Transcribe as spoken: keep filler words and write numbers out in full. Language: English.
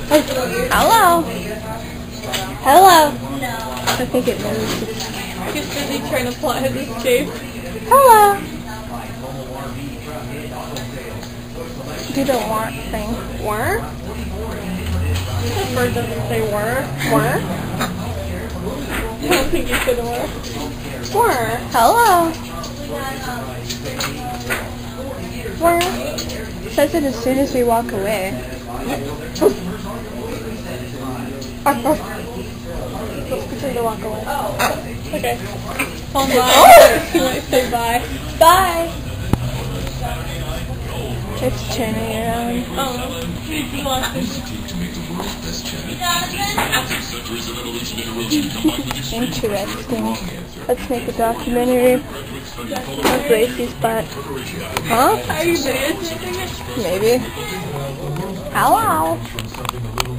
Hello. Hello. I think it knows. He's busy trying to plot his escape. Hello. Do the want thing. Were? The bird doesn't say were. Were? I don't think you said were. Were. Hello. Were. Says it as soon as we walk away. Let's pretend to walk away. Okay. Hold on. You might say bye. Bye. It's turning around. Oh. You lost it. Interesting. Let's make a documentary of Lacey's butt. Huh? Are you videotaping it? Maybe. Hello.